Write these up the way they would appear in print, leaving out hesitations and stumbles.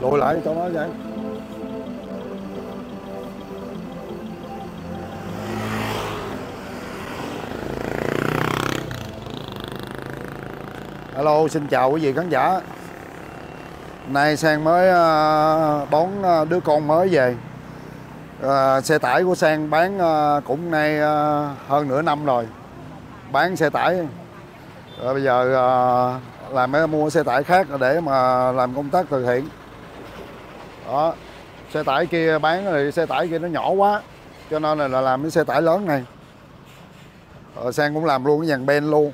lùi lại cho nó vậy. Hello, xin chào quý vị khán giả. Nay Sang mới đón đứa con mới về. Xe tải của Sang bán cũng nay hơn nửa năm rồi. Bán xe tải. Rồi bây giờ làm mua xe tải khác để mà làm công tác từ thiện. Đó. Xe tải kia bán thì xe tải kia nó nhỏ quá. Cho nên là làm cái xe tải lớn này. Sang cũng làm luôn cái dàn ben luôn.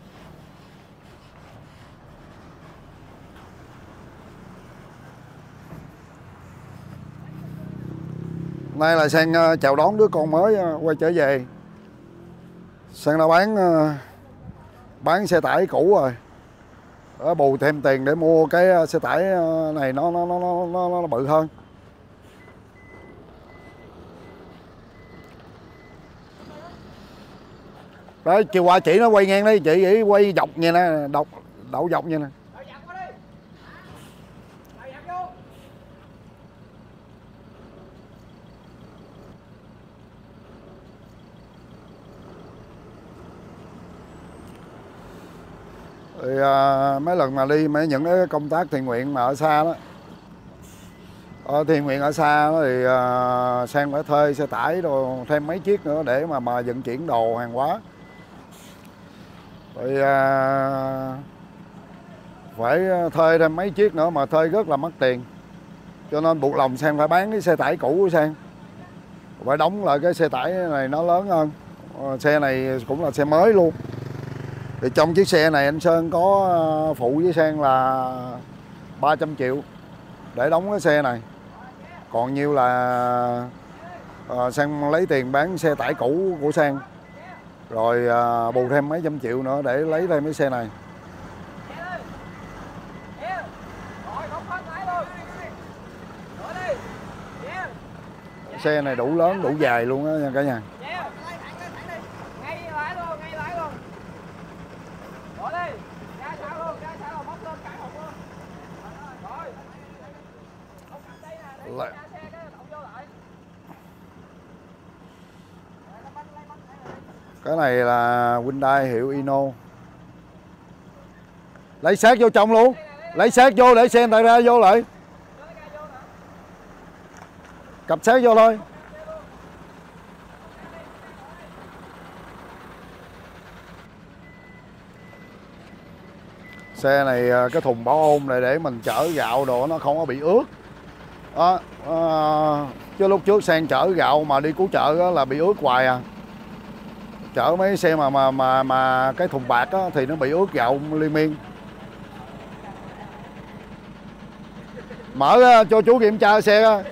Nay là Sang chào đón đứa con mới quay trở về. Sang đã bán xe tải cũ rồi. Đó, bù thêm tiền để mua cái xe tải này nó bự hơn. Đấy, chiều qua chị nó quay ngang đấy, chị quay dọc như nè, đậu dọc như nè. Thì mấy lần mà đi những cái công tác thiện nguyện mà ở xa đó, thiện nguyện ở xa đó thì Sang phải thuê xe tải rồi thêm mấy chiếc nữa để mà vận chuyển đồ hàng hóa. Thì phải thuê thêm mấy chiếc nữa mà thuê rất là mất tiền, cho nên buộc lòng Sang phải bán cái xe tải cũ của Sang, phải đóng lại cái xe tải này nó lớn hơn. Xe này cũng là xe mới luôn. Thì trong chiếc xe này anh Sơn có phụ với Sang là 300 triệu để đóng cái xe này. Còn nhiêu là Sang lấy tiền bán xe tải cũ của Sang. Rồi bù thêm mấy trăm triệu nữa để lấy thêm cái xe này. Xe này đủ lớn, đủ dài luôn á nha cả nhà. Cái này là Hyundai hiệu Ino. Lấy sát vô trong luôn. Lấy sát vô để xe người ta ra vô lại. Cặp sát vô thôi. Xe này cái thùng bảo ôn này để mình chở gạo đồ nó không có bị ướt. Đó, chứ lúc trước Sang chở gạo mà đi cứu trợ đó là bị ướt hoài à. Chở mấy xe mà cái thùng bạc á, thì nó bị ướt gạo liên miên. Mở cho chú kiểm tra xe á.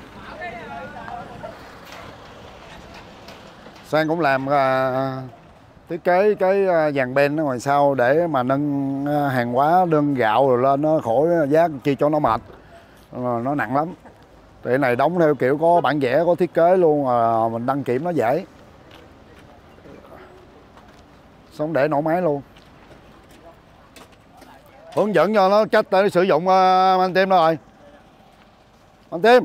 Sang cũng làm thiết kế cái dàn ben ở ngoài sau để mà nâng hàng hóa đơn gạo rồi lên, nó khỏi giá chi cho nó mệt, nó nặng lắm. Thì này đóng theo kiểu có bản vẽ, có thiết kế luôn, mình đăng kiểm nó dễ. Xong để nổ máy luôn. Hướng dẫn cho nó cách để sử dụng anh Tim đó rồi. Anh Tim.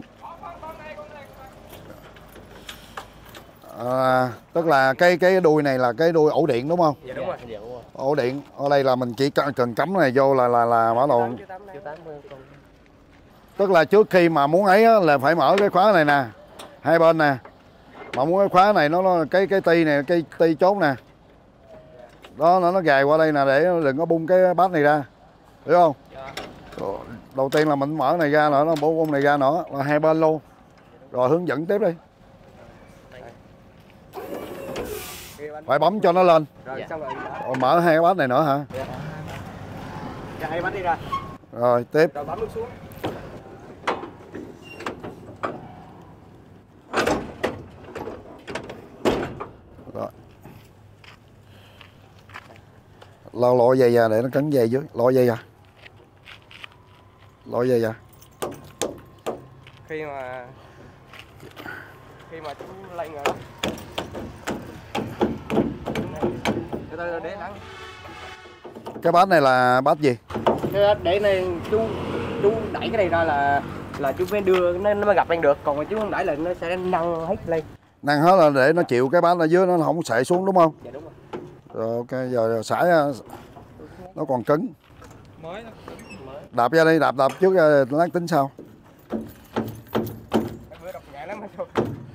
Tức là cái đuôi này là cái đuôi ổ điện đúng không? Dạ đúng rồi. Ổ điện. Ở đây là mình chỉ cần cắm này vô là bắt đầu. Tức là trước khi mà muốn ấy á, là phải mở cái khóa này nè, hai bên nè. Mà muốn cái khóa này nó cái ti này, cái ti chốt nè. Đó, nó gài qua đây nè để đừng có bung cái bát này ra. Hiểu không? Dạ. Đầu tiên là mình mở này ra nữa, nó bung này ra nữa, là hai bên luôn. Rồi hướng dẫn tiếp đi. Phải bấm cho nó lên. Rồi, xong rồi. Mở hai cái bát này nữa hả? Dạ, hai bát đi ra. Rồi, tiếp. Rồi bấm nút xuống. Rồi. Lôi dây ra để nó cấn dây dưới. Lôi dây ra. Lôi dây ra. Khi mà chú lên rồi. Cái bát này là bát gì? Cái để này chú chú đẩy cái này ra là chú mới đưa nó mới gặp lên được, còn mà chú không đẩy là nó sẽ nâng hết lên. Nâng hết là để nó chịu cái bánh ở dưới nó không sệ xuống đúng không? Dạ đúng rồi. Rồi ok, giờ sải nó còn cứng. Mới nó Đạp ra đi, đạp trước ra, lát tính sau. Mấy bữa đọc nhẹ lắm chú.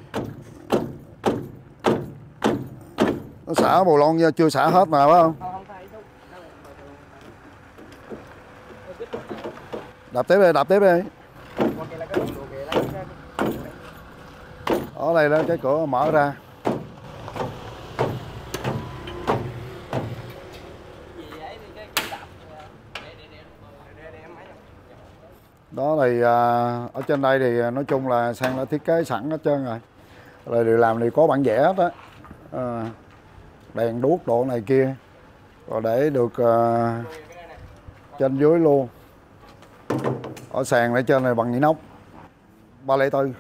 Nó xả bù lon chưa xả hết mà phải không? Không phải chú. Đạp tiếp đi, đạp tiếp đi. Qua kia là cái đồ kìa lấy cái. Ở đây đó cái cửa mở ra. Đó thì ở trên đây thì nói chung là Sang đã thiết kế sẵn hết trơn rồi. Rồi đều làm thì có bản vẽ hết á. Đèn đuốc độ này kia. Rồi để được trên dưới luôn. Ở sàn ở trên này bằng inox 304.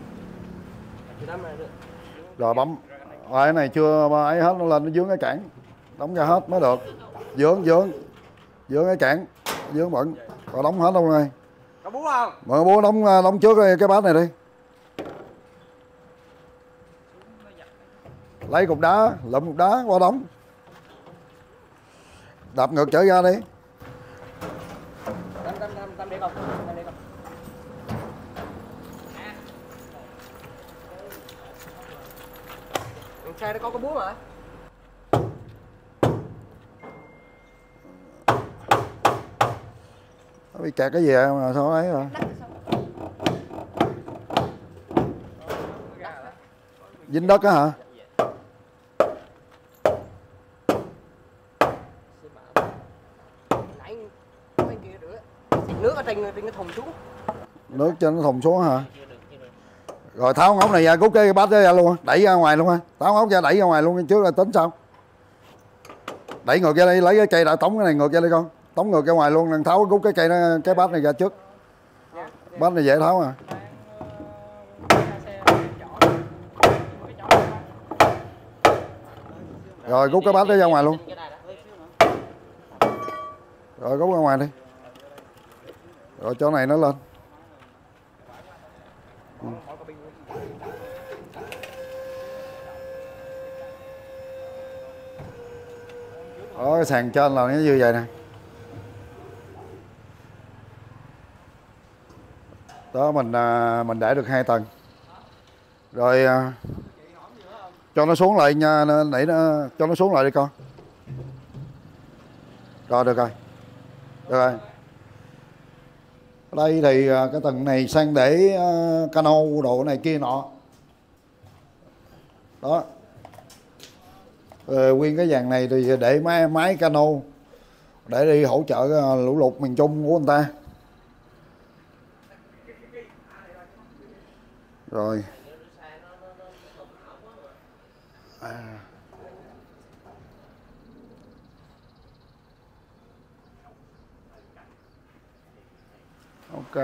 Rồi bấm. Rồi cái này chưa ấy hết, nó lên nó dướng cái cản. Đóng ra hết mới được. Dướng cái cản, dướng bẩn. Rồi đóng hết luôn này. Có bú không? Mời bố đóng trước cái bát này đi. Lấy cục đá, lụm cục đá qua đóng. Đạp ngược trở ra đi. Tâm để không? Tâm để không? Xe nó có búa mà. Nó bị kẹt cái gì mà sao ấy rồi. Dính đất á hả? Nước ở trên cái thùng xuống. Nước trên nó thùng xuống hả? Rồi tháo ống này ra, cút cái bát đó ra luôn, đẩy ra ngoài luôn ha. Tháo ống ra đẩy ra ngoài luôn trước là tính sao? Đẩy ngược ra đây, lấy cái cây đã tống cái này ngược ra đây con. Tống ngược ra ngoài luôn, lần tháo cút cái cây nó, cái bát này ra trước. Bát này dễ tháo à. Rồi cút cái bát đó ra ngoài luôn. Rồi cút ra ngoài đi. Rồi chỗ này nó lên. Đó, cái sàn trên là nó như vậy nè. Đó mình để được 2 tầng. Rồi cho nó xuống lại nha, nãy cho nó xuống lại đi con. Rồi được rồi. Được rồi. Ở đây thì cái tầng này Sang để cano đồ này kia nọ. Đó. Nguyên cái dàn này thì để máy cano để đi hỗ trợ lũ lụt miền Trung của người ta. Rồi. Ok.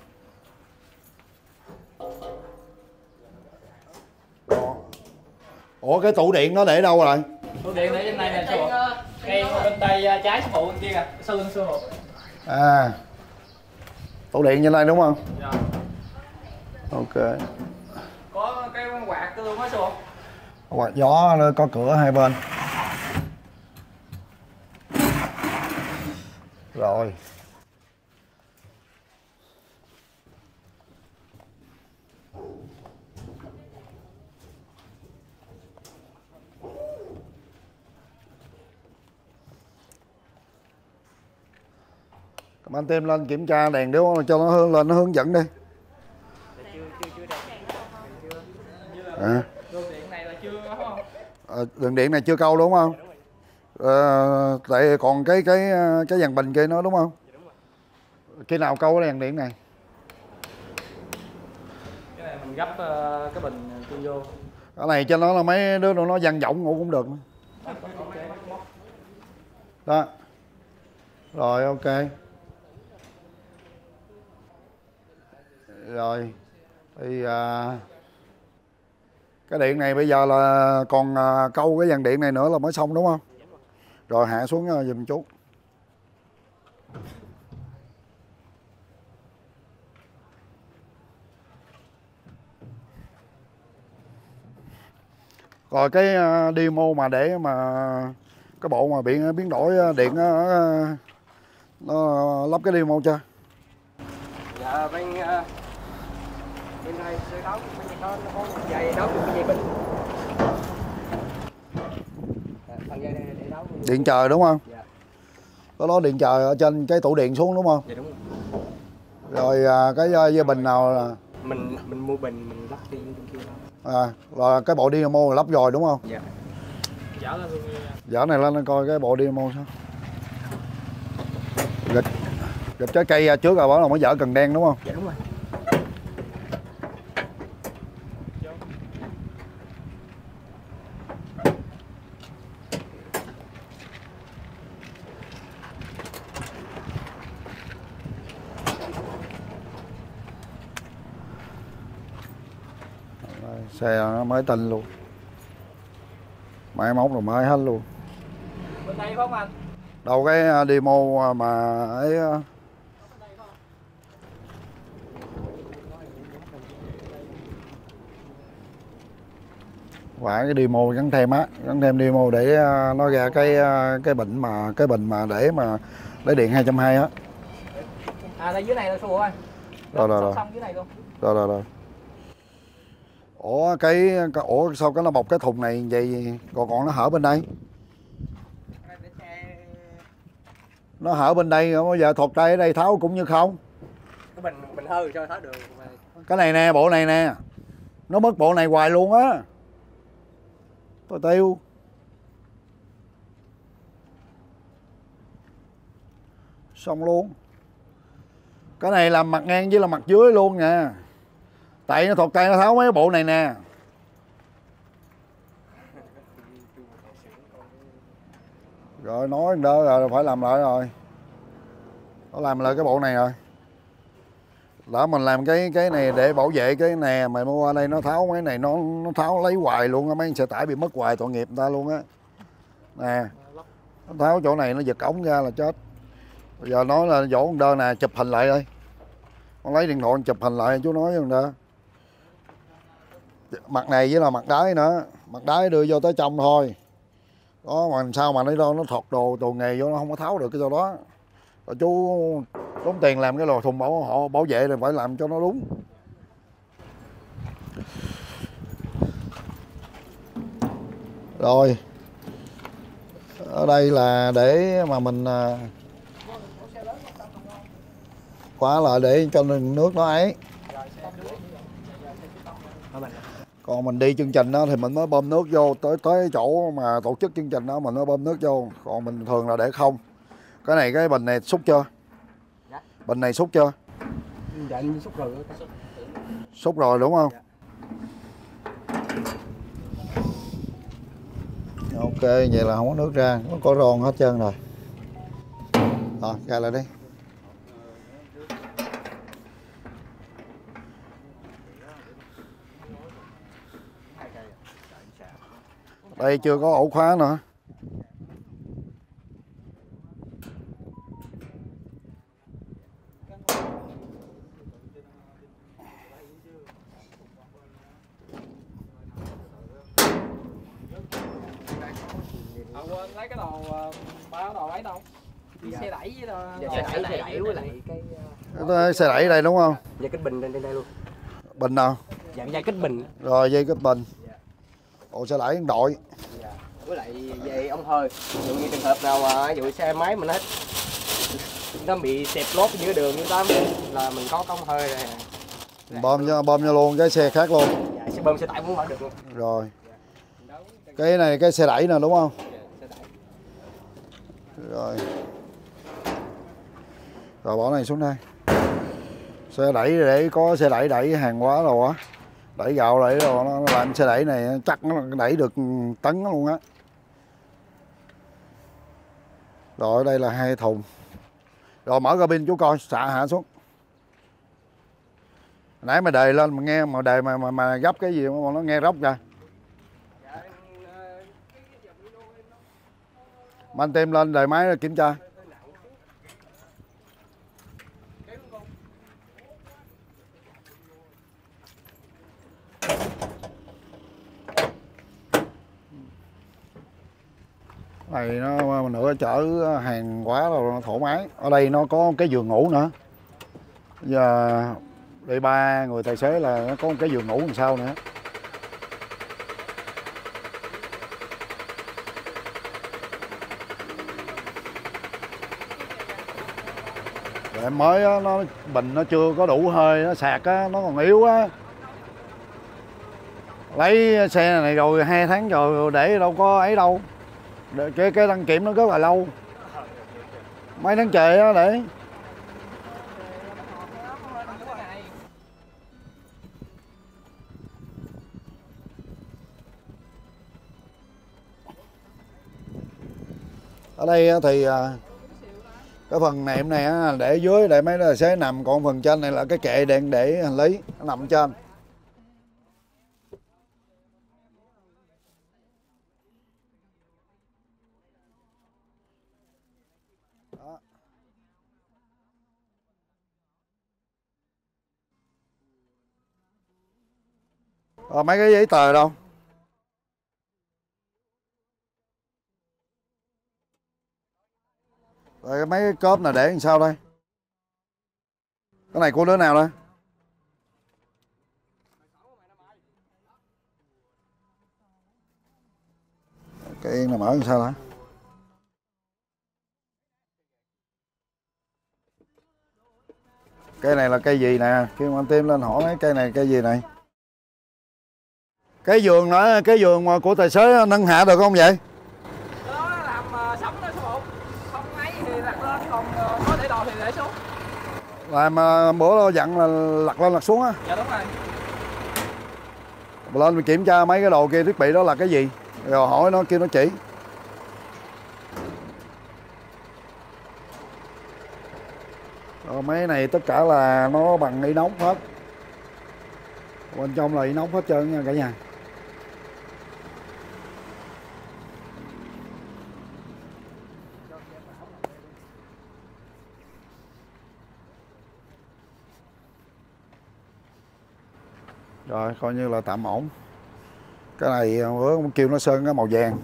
Đó. Ủa cái tủ điện nó để đâu rồi? tủ điện để trên này nè sư phụ. Ngay bên tay trái sư phụ bên kia kìa, sư phụ. À. Tủ điện trên đây đúng không? Dạ. Ok. Có cái quạt cái luôn á sư phụ. Quạt gió có cửa hai bên. Rồi. Anh Tim lên kiểm tra đèn đúng không? Cho nó hướng lên, nó hướng dẫn đi. À. Đường điện này là chưa không? Đường điện này chưa câu đúng không? Tại còn cái dàn bình kia nữa đúng không? Khi nào câu cái dàn điện này? Cái này mình gấp cái bình kia vô. Cái này cho nó là mấy đứa nó văng vọng ngủ cũng được. Đó. Rồi ok. Rồi thì cái điện này bây giờ là còn câu cái dàn điện này nữa là mới xong đúng không? Rồi hạ xuống giùm chút. Rồi cái demo mà để mà cái bộ mà biến đổi điện nó lắp cái demo chưa? Dạ bên này sẽ đấu bên này nó có dây đấu được cái dây bình. Phần dây này để đấu. Điện trời đúng không? Dạ. Có đó điện trời ở trên cái tủ điện xuống đúng không? Dạ đúng Rồi rồi. cái dây bình nào là Mình mua bình mình lắp đi bên kia. rồi cái bộ dynamo là lắp rồi đúng không? Dạ. Dở lên luôn. Dở này lên coi cái bộ dynamo sao. Gịch trái cây ra trước rồi bảo là mới dở cần đen đúng không? Dạ đúng rồi. Xe nó mới tinh luôn, máy móc rồi mới hết luôn. Bên đây phải không anh? Đâu cái demo mà ấy phải cái demo gắn thêm á, gắn thêm demo để nó ra cái bình mà để lấy điện 220 á. Đây dưới này là xua anh. Rồi. Xong dưới này luôn. Rồi. Ủa sao cái nó bọc cái thùng này vậy còn nó hở bên đây? Nó hở bên đây rồi bây giờ thuật tay ở đây tháo cũng như không. Cái bình hư sao tháo được. Cái này nè, bộ này nè. Nó mất bộ này hoài luôn á. Tôi tiêu. Xong luôn. Cái này làm mặt ngang với là mặt dưới luôn nha. Tại nó thuật tay nó tháo mấy bộ này nè. Rồi nói đó rồi phải làm lại rồi. Nó làm lại cái bộ này rồi. Đó mình làm cái này để bảo vệ cái nè, mày mua qua đây nó tháo mấy này nó tháo lấy hoài luôn á, mấy xe tải bị mất hoài tội nghiệp người ta luôn á. Nè. Nó tháo chỗ này nó giật ống ra là chết. Bây giờ nói là vỗ con đơn nè, chụp hình lại đi. Con lấy điện thoại chụp hình lại chú nói với người ta. Mặt này với là mặt đáy nữa, mặt đáy đưa vô tới trong thôi. Đó mà làm sao mà nó thọt đồ nghề vô nó không có tháo được cái chỗ đó. Rồi chú tốn tiền làm cái lò thùng bảo vệ thì phải làm cho nó đúng. Rồi ở đây là để mà mình khóa lại để cho nước nó ấy. Còn mình đi chương trình đó thì mình mới bơm nước vô tới chỗ mà tổ chức chương trình đó mình mới bơm nước vô. Còn mình thường là để không. Cái bình này xúc chưa? Dạ. Bình này xúc chưa? Dạ anh xúc rồi. Xúc rồi đúng không? Dạ. Ok, vậy là không có nước ra, nó có ron hết trơn rồi. Rồi, ra lại đi. Đây chưa có ổ khóa nữa. Quên lấy cái đồ ba đồ ấy đâu. Xe đẩy với đồ. Xe đẩy với lại Cái xe đẩy đây đúng không? dây kích bình trên đây luôn. Bình nào? Dạ dây kích bình. Rồi dây kích bình. Ồ xe đẩy đội. Dạ. Với lại dây ống hơi. Ví dụ như trường hợp nào mà ví dụ xe máy mình hết nó bị xẹp lốp giữa đường như đó là mình có ống hơi rồi. Bơm cho luôn cái xe khác luôn. Dạ, xe bơm xe tải cũng mở được luôn. Rồi. Cái này cái xe đẩy nè đúng không? Rồi. Rồi bỏ này xuống đây. Xe đẩy để có xe đẩy hàng hóa rồi á. Đẩy gạo đẩy rồi nó làm xe đẩy này chắc nó đẩy được tấn luôn á. Rồi ở đây là 2 thùng. Rồi mở cabin chú coi xạ hạ xuống. Nãy mà đề lên mà nghe mà đề mà gấp cái gì mà nó nghe róc ra. Mà anh tìm lên đề máy kiểm tra. này nó nữa chở hàng quá rồi nó thoải mái. Ở đây nó có cái giường ngủ nữa. Giờ đi 3 người tài xế là nó có một cái giường ngủ làm sao nữa. Rồi mới á, nó bình nó chưa có đủ hơi, nó sạc á, nó còn yếu á. Lấy xe này rồi 2 tháng rồi để đâu có ấy đâu. Cái đăng kiểm nó rất là lâu. Mấy tháng trời á để. Ở đây thì cái phần nệm này để dưới để mấy tài xế nằm, còn phần trên này là cái kệ đèn để hành lý, nó nằm trên. Đó. Rồi mấy cái giấy tờ đâu? Rồi mấy cái cốp này để làm sao đây? Cái này của đứa nào đây? Cái yên là mở làm sao đó? Cây này là cây gì nè? Khi mà anh Tim lên hỏi mấy cây này cây gì này? Cái giường đó, cái giường mà của tài xế nâng hạ được không vậy? Đó làm sắm đó số 1. Không ấy thì đặt lên, còn có để đồ thì để xuống. Làm bữa dặn là lật lên lật xuống á. Dạ đúng rồi. Lên mình kiểm tra mấy cái đồ kia, thiết bị đó là cái gì, rồi hỏi nó kêu nó chỉ. Rồi mấy này tất cả là nó bằng inox hết, bên trong là inox hết trơn nha cả nhà. Rồi coi như là tạm ổn. Cái này bữa cũng kêu nó sơn cái màu vàng.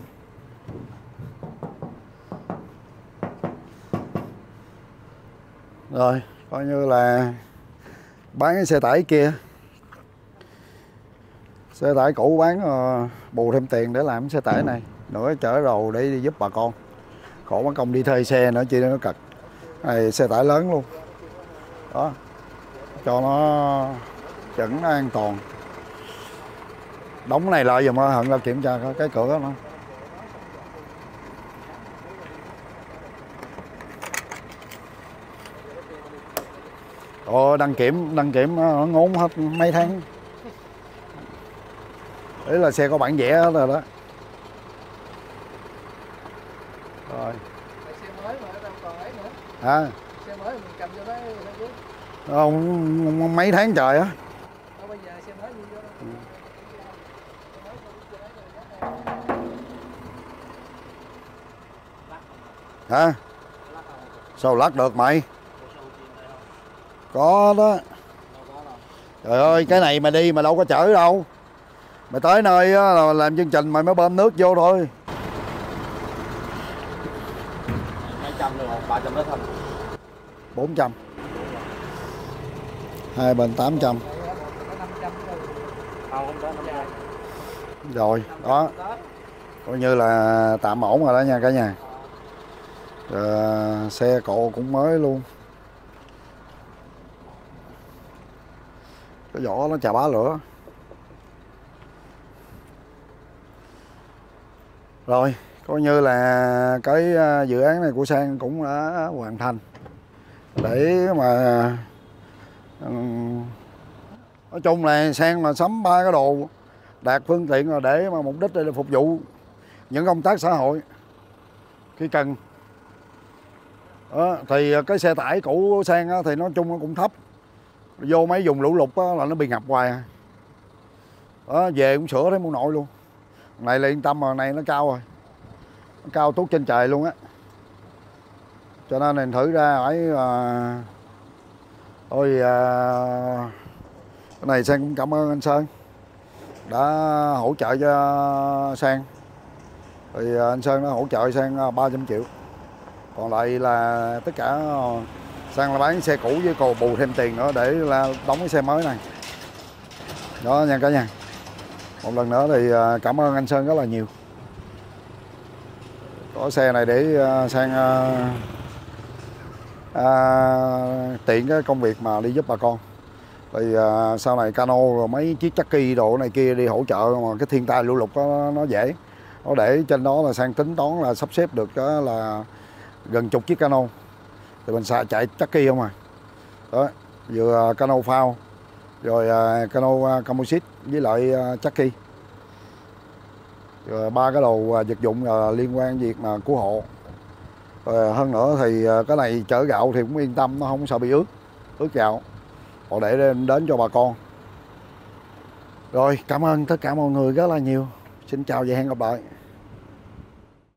Rồi coi như là bán cái xe tải kia, xe tải cũ bán bù thêm tiền để làm cái xe tải này nữa, chở đồ để đi giúp bà con, khổ mất công đi thuê xe nữa chi nó cực. Này xe tải lớn luôn đó, cho nó chuẩn an toàn. Đóng này lại dùm Hận ra kiểm tra cái cửa đó. Ồ, đăng kiểm nó ngốn hết mấy tháng. Đấy là xe có bản vẽ hết rồi đó. Rồi. Xe mới mà đâu còn ấy nữa. Hả? Xe mới mình cầm vô đó chứ. Không, mấy tháng trời á. Bây giờ xe mới vô đó. Hả? Sao lắc được mày? Có đó. Trời ơi, cái này mày đi mà đâu có chở đâu. Mày tới nơi á, là làm chương trình mày mới bơm nước vô thôi. Mấy trăm được không? 300 lít thôi. 400. Hai bên 800. Rồi, đó. Coi như là tạm ổn rồi đó nha cả nhà. Xe cộ cũng mới luôn. Cái vỏ nó chà bá lửa. Rồi, coi như là cái dự án này của Sang cũng đã hoàn thành. Để mà nói chung là Sang mà sắm 3 cái đồ đạt phương tiện rồi để mà mục đích để phục vụ những công tác xã hội khi cần. Đó, thì cái xe tải cũ của Sang á, thì nói chung nó cũng thấp. Vô mấy vùng lũ lụt á, là nó bị ngập hoài à. Đó, về cũng sửa thấy mua nội luôn. Này là yên tâm rồi, này nó cao rồi. Nó cao tuốt trên trời luôn á. Cho nên mình thử ra phải thôi cái này Sang cũng cảm ơn anh Sơn đã hỗ trợ cho Sang Thì anh Sơn nó hỗ trợ sang 300 triệu. Còn lại là tất cả sang là bán xe cũ với còn bù thêm tiền nữa để là đóng cái xe mới này. Đó nha cả nhà. Một lần nữa thì cảm ơn anh Sơn rất là nhiều. Có xe này để sang tiện cái công việc mà đi giúp bà con. Thì sau này cano rồi mấy chiếc Chucky đồ này kia đi hỗ trợ mà cái thiên tai lũ lụt đó, nó dễ. Nó để trên đó là sang tính toán là sắp xếp được đó là gần chục chiếc cano. Thì mình xài chạy Chucky không à. Đó, vừa cano phao rồi cano composite với lại Chucky. Rồi 3 cái đồ vật dụng liên quan việc mà cứu hộ. Rồi hơn nữa thì cái này chở gạo thì cũng yên tâm, nó không sợ bị ướt gạo. Họ để đến cho bà con. Rồi cảm ơn tất cả mọi người rất là nhiều. Xin chào và hẹn gặp lại.